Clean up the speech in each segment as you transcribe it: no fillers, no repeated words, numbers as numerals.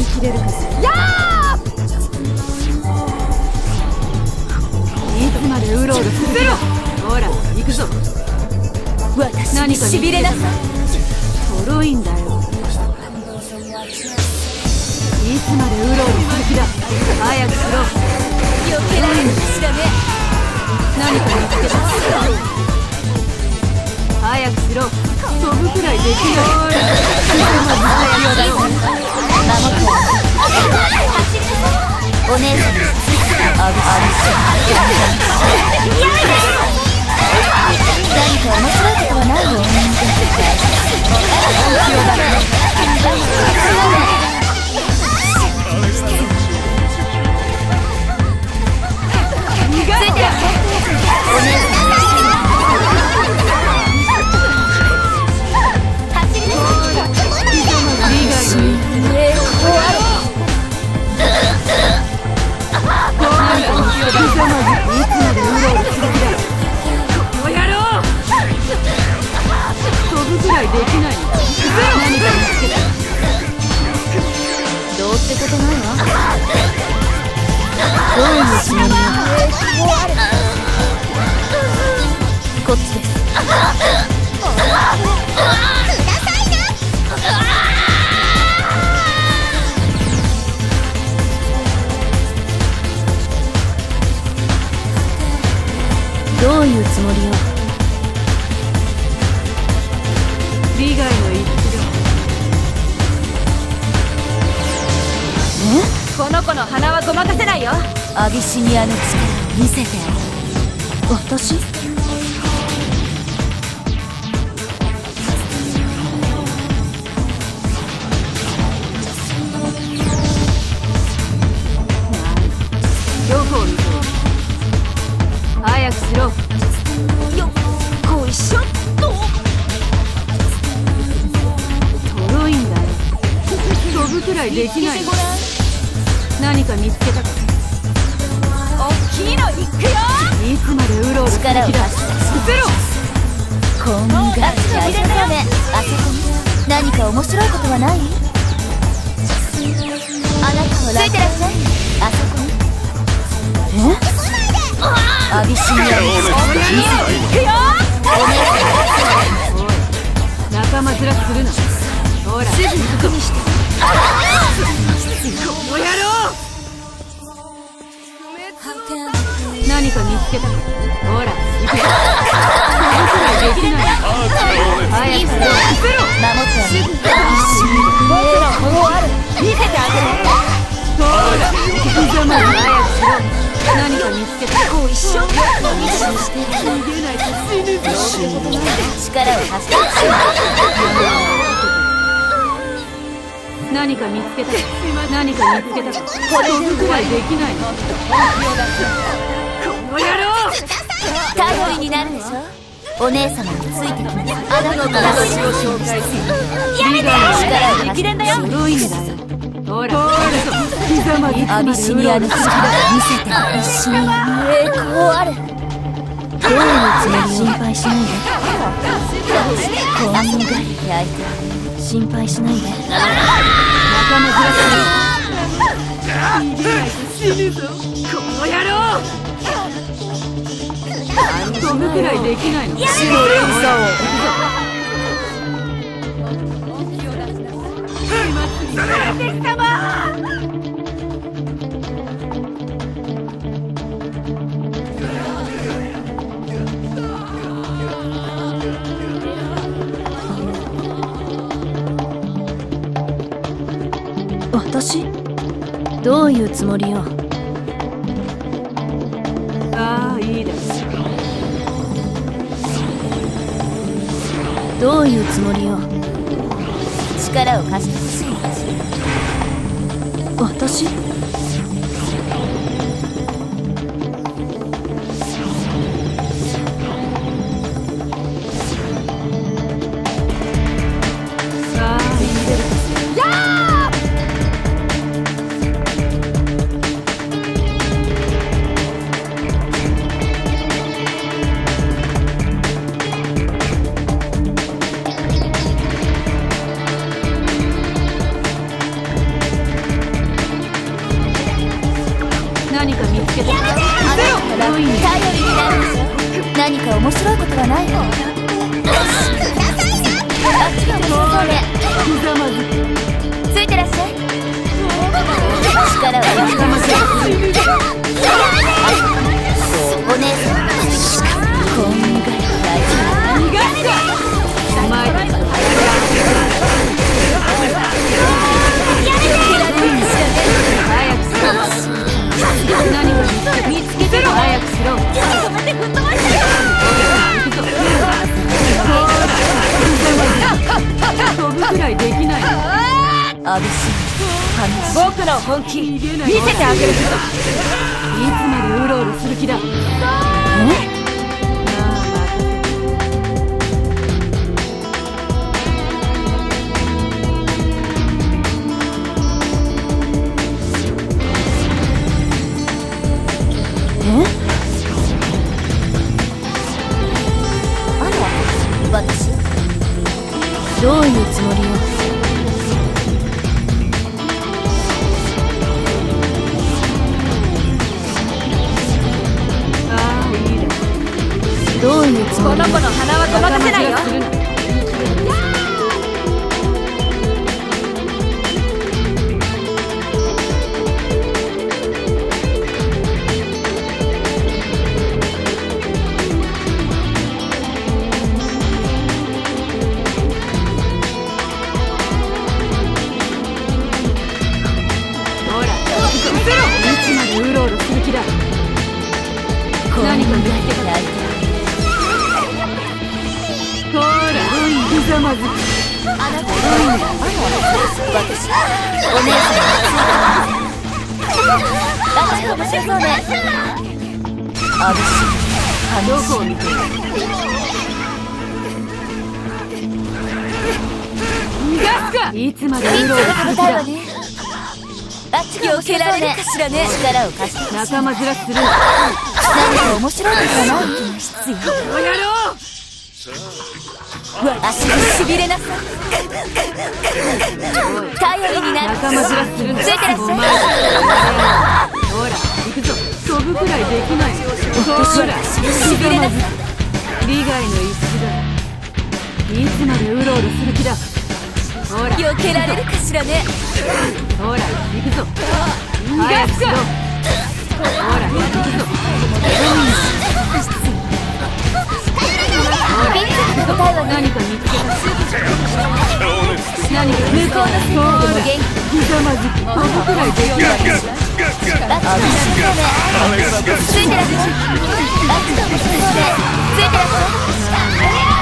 きれるかしら。 やー、いつまでうろうろする。ほら行くぞ。 私にしびれなさい。 とろいんだよ。いつまでうろうろする気だ。早くしろ。 避けられるかしらね。 何か見つけた。早くしろ。飛ぶくらいできない。 お姉さんに何か面白いことはないよ。こっちです。どういうつもりよ。 利害の一致だ。この子の鼻はごまかせないよ。 アビシニアの力を見せて。私？ どこを見てる。早くしろ。 よっこいしょっと。 とろいんだよ。飛ぶくらいできない。何か見つけたか。 おっきいのいくよ。 いつまでうろうろする気だ。 力を貸してゼロ。 こんがり焼いたそうね。あそこに何か面白いことはない？あなたはついてらっしゃい。あそこに。アビシニアの力を見せて。いくよ。 おい、仲間ずらするな。ほら、すぐ服にして。この野郎。何か見つけたか。ほら、行くぞ。飛ぶくらいできない。早くしろ。 守ってあげる。僕らもうある。見せてあげる。 ほら、生き様に早くしろ。何か見つけた。 こう一緒。一緒して逃げないと死ぬぞ。 力を貸して。 何か見つけた。何か見つけた。これ飛ぶくらいできないの。この野郎。 頼りになるでしょ。お姉様についてきます。あなたの私を紹介する。やめて。力を貸して。 すごいんだよ。ほら、 アビシニアの力を見せて。アビシニアの栄光ある。どういうつもり？心配しないで。こんがり焼いて。心配しないで。 仲間ずらす。逃げないと死ぬぞ。この野郎。飛ぶくらいできないの。死の連鎖を。敵様。 私？どういうつもりよ。 ああ、いいです。 どういうつもりよ。力を貸してほしい。私？ さあ、いいです。やー！ いんだ。 頼りになるでしょ。何か面白いことはないの？あっちが面白そうね。 ひざまずく。 ついてらっしゃい。力を仲間ずらする。 お姉さんこんがり大丈夫。 逃がすか。お前たちと戦早くしろ。何か見つけてろ。早くしろ。 止めて吹っ飛ばしてよ。 行くぞ。飛ぶくらいできないの。 アビシ僕の本気見せてあげるぞ。いつまでうろうろする気だ。 私どういうつもりよ。どういうつもりよ。 この子の鼻はごまかせないよ。何か見つけた。ほら、ひざまずく。 あなた私お姉さんあっちが面白そうね。あぶしどこを見てる。逃がすか。いつまでうろうろする気だ。 あっちが避けられるかしらね。力を貸して仲間ずらする。 何か面白いことがない気が必要。 この野郎。 足にしびれなさい。頼りになる。 仲間ずらする。 ついてらっしゃい。 ほら、行くぞ。飛ぶくらいできない。ほら、 しびれなさい。 利害の一致だ。いつまでうろうろする気だ。ほら、 避けられるかしらね。 ほら、行くぞ。早くしろ。ほら、行くぞ。 答えは何か見つけた。何か向こうの世界でも元気。 ひざまずく。飛ぶくらいできない。 あっちがついてらっしゃい。あっちが面白そうね。ついてらっしゃ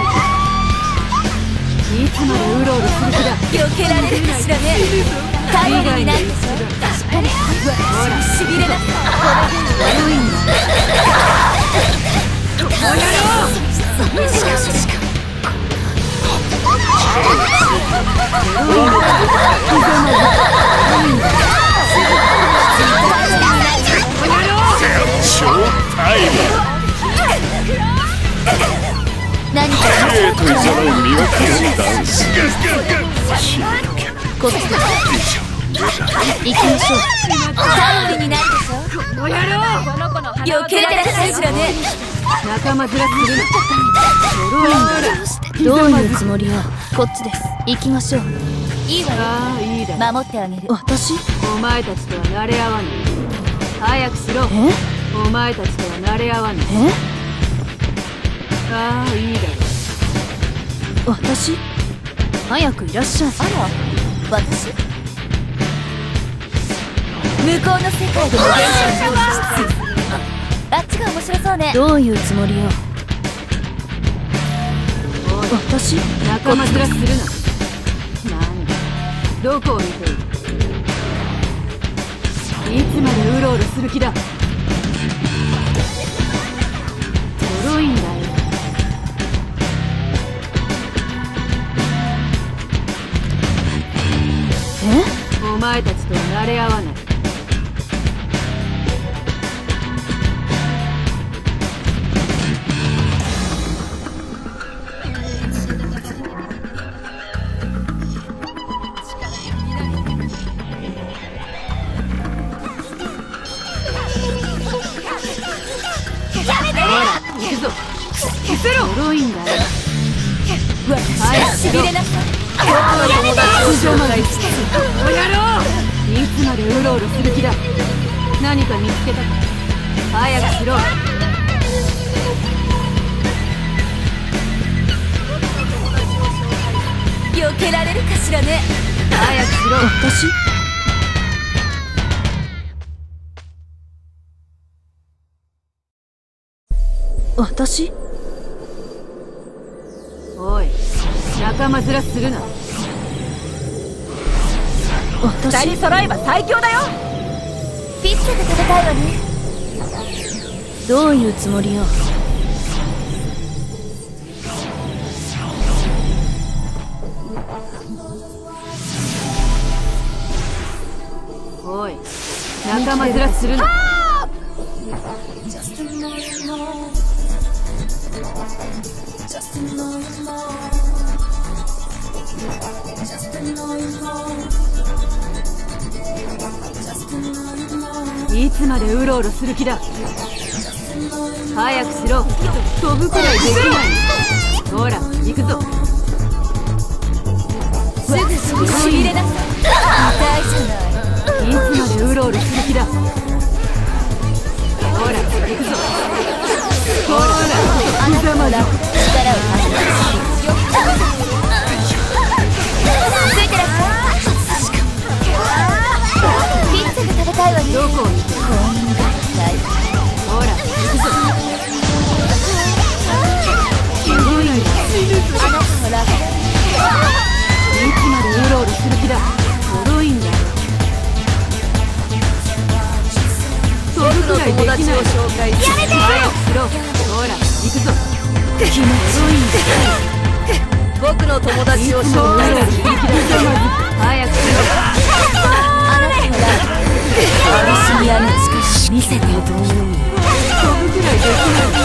いつまでうろうろする気だ。 い。避けられるかしらね。頼りになるでしょ。確かに。ほら、しびれなさい。 悪いんだ。この野郎。 何か生といざらを見分けるダンス。 こっちで行きましょう。頼りになるでしょ。 この野郎。 避けてらっしゃいしらね。 仲間ずらする。 どういうつもりよ。こっちです。行きましょう。いいわよ。 ああ、いいだ。 守ってあげる。私？ お前たちとは慣れ合わない。早くしろ。お前たちとは慣れ合わない。ああ、いいだろ。 私？早くいらっしゃい。あら、私？向こうの世界でも元気に。あっちが面白そうね。どういうつもりよ。私？ 仲間ずらするな。なんだ、どこを見ている。いつまでうろうろする気だ。脆いんだよ。お前たちとは慣れ合わない。 消せろ。脆いんだよ。 私しびれなさい。 友達を紹介して。この野郎、いつまでうろうろする気だ。何か見つけたか。早くしろ。 避けられるかしらね。 早くしろ。 私？ おい、仲間面するな。 二人揃えば最強だよ。ピッツァが食べたいわね。どういうつもりよ。 おい、仲間面するな。いつまでうろうろする気だ。早くしろ。飛ぶくらいできない。ほら、行くぞ。 すぐしびれなさい。痛いじゃない。 いつまでうろうろする気だ。ほら、行くぞ。ほら、 あなたも力を貸してついてらっしゃい。ピッツァが食べたいわね。 どこを見てる。 こんな大ほら、行くぞ。すごいんだ。 あなたも楽だ。 いつまでうろうろする気だ。脆いんだよ。飛ぶくらいできない。やめて。早くしろ。ほら、行くぞ。気持ちいいんだよ。 僕の友達を紹介する。 早くしろ。 あなたも楽だ。私にあの力見せてよ。 飛ぶくらいできない。